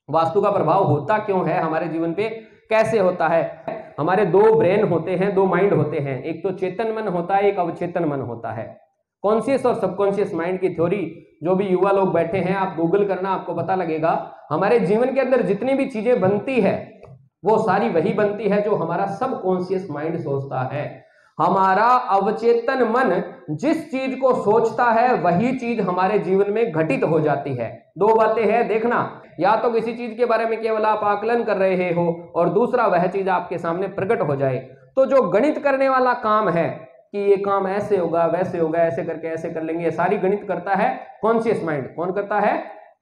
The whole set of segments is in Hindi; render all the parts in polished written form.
वास्तु का प्रभाव होता क्यों है हमारे जीवन पे, कैसे होता है। हमारे दो ब्रेन होते हैं, दो माइंड होते हैं, एक तो चेतन मन होता है, एक अवचेतन मन होता है। कॉन्शियस और सबकॉन्शियस माइंड की थ्योरी जो भी युवा लोग बैठे हैं, आप गूगल करना, आपको पता लगेगा। हमारे जीवन के अंदर जितनी भी चीजें बनती है वो सारी वही बनती है जो हमारा सबकॉन्शियस माइंड सोचता है। हमारा अवचेतन मन जिस चीज को सोचता है वही चीज हमारे जीवन में घटित हो जाती है। दो बातें हैं, देखना, या तो किसी चीज के बारे में केवल आप आकलन कर रहे हो और दूसरा वह चीज आपके सामने प्रकट हो जाए। तो जो गणित करने वाला काम है कि ये काम ऐसे होगा, वैसे होगा, ऐसे करके ऐसे कर लेंगे, ये सारी गणित करता है कॉन्शियस माइंड। कौन करता है?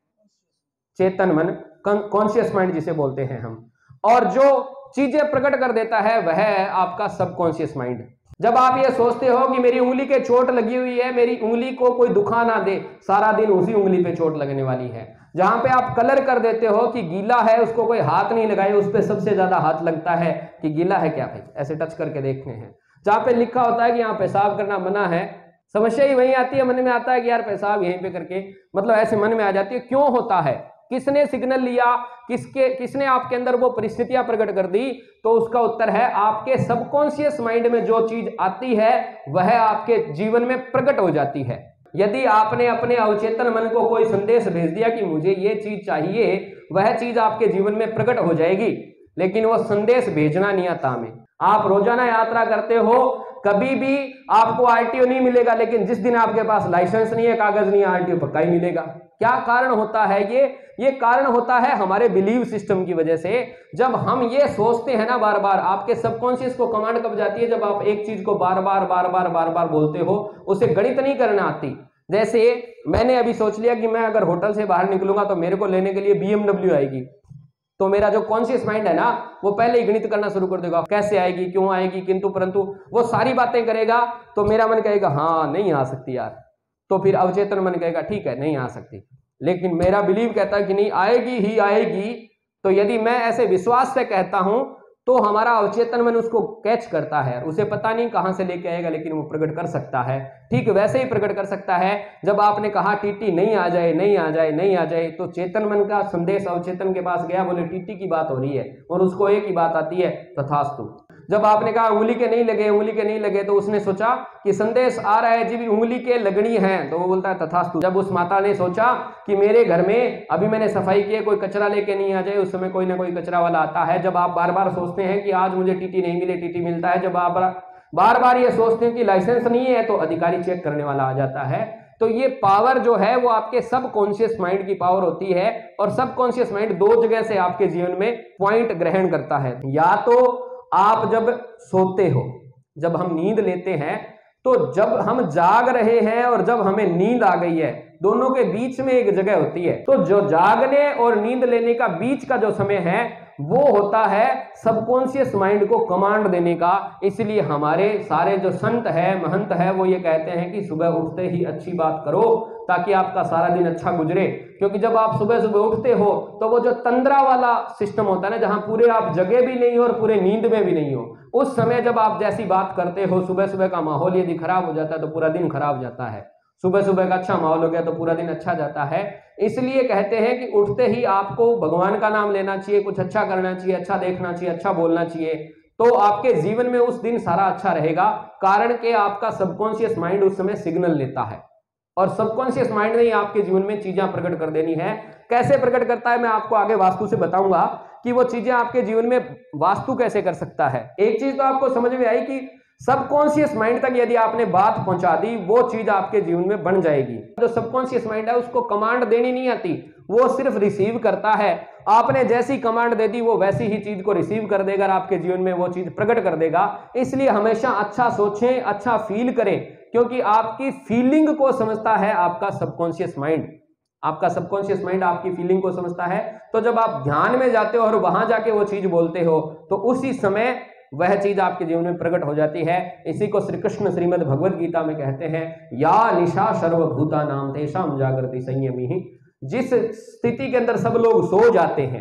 चेतन मन, कॉन्शियस माइंड जिसे बोलते हैं हम। और जो चीजें प्रकट कर देता है वह है आपका सबकॉन्शियस माइंड। जब आप ये सोचते हो कि मेरी उंगली के चोट लगी हुई है, मेरी उंगली को कोई दुखा ना दे, सारा दिन उसी उंगली पे चोट लगने वाली है। जहां पे आप कलर कर देते हो कि गीला है, उसको कोई हाथ नहीं लगाए, उस पर सबसे ज्यादा हाथ लगता है कि गीला है क्या भाई, ऐसे टच करके देखते हैं। जहां पे लिखा होता है कि यहाँ पेशाब करना मना है, समस्या ही वही आती है, मन में आता है कि यार पेशाब यहीं पे करके, मतलब ऐसे मन में आ जाती है। क्यों होता है? किसने सिग्नल लिया, किसने आपके अंदर वो परिस्थितियां प्रकट कर दी? तो उसका उत्तर है आपके सबकॉन्शियस माइंड में जो चीज आती है वह आपके जीवन में प्रकट हो जाती है। यदि आपने अपने अवचेतन मन को कोई संदेश भेज दिया कि मुझे ये चीज चाहिए, वह चीज आपके जीवन में प्रकट हो जाएगी, लेकिन वो संदेश भेजना नहीं आता हमें। आप रोजाना यात्रा करते हो, कभी भी आपको आरटीओ नहीं मिलेगा, लेकिन जिस दिन आपके पास लाइसेंस नहीं है, कागज नहीं है, आरटीओ पक्का ही मिलेगा। क्या कारण होता है? ये कारण होता है हमारे बिलीव सिस्टम की वजह से। जब हम ये सोचते हैं ना बार बार, आपके सबकॉन्शियस को कमांड कब जाती है? जब आप एक चीज को बार बार बोलते हो, उसे गणित नहीं करना आती। जैसे मैंने अभी सोच लिया कि मैं अगर होटल से बाहर निकलूंगा तो मेरे को लेने के लिए BMW आएगी, तो मेरा जो कॉन्शियस माइंड है ना वो पहले ही गणित करना शुरू कर देगा, कैसे आएगी, क्यों आएगी, किंतु परंतु, वो सारी बातें करेगा। तो मेरा मन कहेगा हाँ नहीं आ सकती यार, तो फिर अवचेतन मन कहेगा ठीक है नहीं आ सकती, लेकिन मेरा बिलीव कहता है कि नहीं आएगी ही आएगी। तो यदि मैं ऐसे विश्वास से कहता हूं तो हमारा अवचेतन मन उसको कैच करता है, उसे पता नहीं कहां से लेके आएगा, लेकिन वो प्रकट कर सकता है। ठीक वैसे ही प्रकट कर सकता है जब आपने कहा टीटी नहीं आ जाए, नहीं आ जाए, नहीं आ जाए, तो चेतन मन का संदेश अवचेतन के पास गया, बोले टीटी की बात हो रही है, और उसको एक ही बात आती है, तथास्तु। जब आपने कहा उंगली के नहीं लगे, उंगली के नहीं लगे, तो उसने सोचा कि संदेश आ रहा है जी उंगली के लगनी है, तो वो बोलता है तथास्तु। जब उस माता ने सोचा कि मेरे घर में अभी मैंने सफाई की है, कोई कचरा लेके नहीं आ जाए, उस समय कोई ना कोई कचरा वाला आता है। जब आप बार बार सोचते हैं कि आज मुझे टीटी नहीं मिले, टीटी मिलता है। जब आप बार बार ये सोचते हैं कि लाइसेंस नहीं है, तो अधिकारी चेक करने वाला आ जाता है। तो ये पावर जो है वो आपके सबकॉन्शियस माइंड की पावर होती है, और सबकॉन्शियस माइंड दो जगह से आपके जीवन में पॉइंट ग्रहण करता है। या तो आप जब सोते हो, जब हम नींद लेते हैं, तो जब हम जाग रहे हैं और जब हमें नींद आ गई है, दोनों के बीच में एक जगह होती है। तो जो जागने और नींद लेने का बीच का जो समय है वो होता है सबकॉन्शियस माइंड को कमांड देने का। इसलिए हमारे सारे जो संत है, महंत है, वो ये कहते हैं कि सुबह उठते ही अच्छी बात करो ताकि आपका सारा दिन अच्छा गुजरे। क्योंकि जब आप सुबह सुबह उठते हो तो वो जो तंद्रा वाला सिस्टम होता है ना, जहां पूरे आप जगे भी नहीं हो और पूरे नींद में भी नहीं हो, उस समय जब आप जैसी बात करते हो, सुबह सुबह का माहौल यदि खराब हो जाता है तो पूरा दिन खराब हो जाता है। सुबह सुबह का अच्छा माहौल हो गया तो पूरा दिन अच्छा जाता है। इसलिए कहते हैं कि उठते ही आपको भगवान का नाम लेना चाहिए, कुछ अच्छा करना चाहिए, अच्छा देखना चाहिए, अच्छा बोलना चाहिए, तो आपके जीवन में उस दिन सारा अच्छा रहेगा। कारण कि आपका सबकॉन्शियस माइंड उस समय सिग्नल लेता है, और सबकॉन्शियस माइंड ने ही आपके जीवन में चीजें प्रकट कर देनी है। कैसे प्रकट करता है मैं आपको आगे वास्तु से बताऊंगा कि वो चीजें आपके जीवन में वास्तु कैसे कर सकता है। एक चीज तो आपको समझ में आई कि सबकॉन्शियस माइंड तक यदि आपने बात पहुंचा दी, वो चीज आपके जीवन में बन जाएगी। जो सबकॉन्शियस माइंड है उसको कमांड देनी नहीं आती, वो सिर्फ रिसीव करता है। आपने जैसी कमांड दे दी वो वैसी ही चीज को रिसीव कर देगा, आपके जीवन में वो चीज प्रकट कर देगा। इसलिए हमेशा अच्छा सोचें, अच्छा फील करें, क्योंकि आपकी फीलिंग को समझता है आपका सबकॉन्शियस माइंड। आपका सबकॉन्शियस माइंड आपकी फीलिंग को समझता है। तो जब आप ध्यान में जाते हो और वहां जाके वो चीज बोलते हो, तो उसी समय वह चीज आपके जीवन में प्रकट हो जाती है। इसी को श्री कृष्ण श्रीमद् भगवद गीता में कहते हैं, या निशा सर्वभूता नाम तेषाम जागृति संयमी। जिस स्थिति के अंदर सब लोग सो जाते हैं,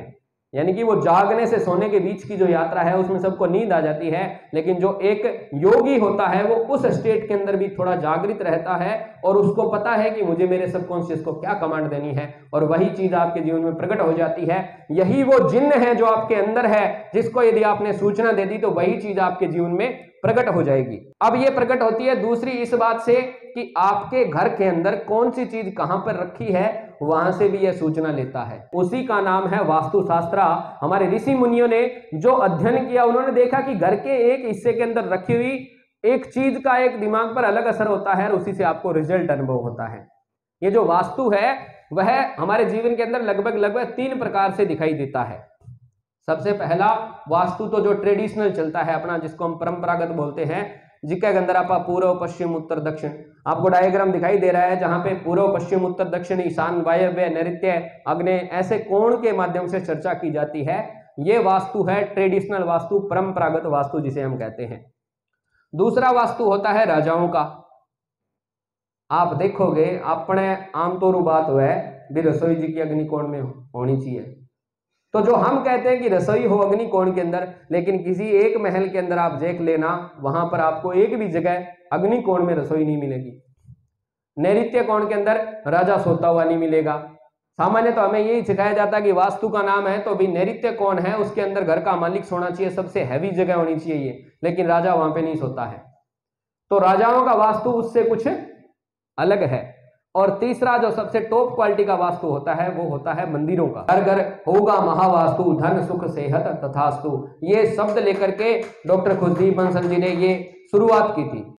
यानी कि वो जागने से सोने के बीच की जो यात्रा है उसमें सबको नींद आ जाती है, लेकिन जो एक योगी होता है वो उस स्टेट के अंदर भी थोड़ा जागृत रहता है और उसको पता है कि मुझे मेरे सबकॉन्शियस को क्या कमांड देनी है, और वही चीज आपके जीवन में प्रकट हो जाती है। यही वो जिन्न है जो आपके अंदर है, जिसको यदि आपने सूचना दे दी तो वही चीज आपके जीवन में प्रकट हो जाएगी। अब ये प्रकट होती है दूसरी इस बात से कि आपके घर के अंदर कौन सी चीज कहां पर रखी है, वहां से भी यह सूचना लेता है। उसी का नाम है वास्तुशास्त्र। हमारे ऋषि मुनियों ने जो अध्ययन किया, उन्होंने देखा कि घर के एक हिस्से के अंदर रखी हुई एक चीज का एक दिमाग पर अलग असर होता है और उसी से आपको रिजल्ट अनुभव होता है। ये जो वास्तु है वह हमारे जीवन के अंदर लगभग 3 प्रकार से दिखाई देता है। सबसे पहला वास्तु तो जो ट्रेडिशनल चलता है अपना, जिसको हम परंपरागत बोलते हैं, जिसके अंदर आप पूर्व पश्चिम उत्तर दक्षिण, आपको डायग्राम दिखाई दे रहा है जहां पे पूर्व पश्चिम उत्तर दक्षिण ईशान वायव्य नैऋत्य आग्नेय ऐसे कोण के माध्यम से चर्चा की जाती है। ये वास्तु है ट्रेडिशनल वास्तु, परंपरागत वास्तु जिसे हम कहते हैं। दूसरा वास्तु होता है राजाओं का। आप देखोगे अपने आमतौर बात है भी रसोई जी की अग्निकोण में होनी चाहिए, तो जो हम कहते हैं कि रसोई हो अग्निकोण के अंदर, लेकिन किसी एक महल के अंदर आप देख लेना वहां पर आपको एक भी जगह अग्निकोण में रसोई नहीं मिलेगी। नैऋत्य कोण के अंदर राजा सोता हुआ नहीं मिलेगा। सामान्य तो हमें यही सिखाया जाता है कि वास्तु का नाम है तो भी नैऋत्य कोण है उसके अंदर घर का मालिक सोना चाहिए, सबसे हैवी जगह होनी चाहिए, लेकिन राजा वहां पे नहीं सोता है। तो राजाओं का वास्तु उससे कुछ अलग है। और तीसरा जो सबसे टॉप क्वालिटी का वास्तु होता है वो होता है मंदिरों का। घर घर होगा महावास्तु, धन सुख सेहत तथास्तु, ये शब्द लेकर के डॉक्टर खुशदीप बंसल जी ने ये शुरुआत की थी।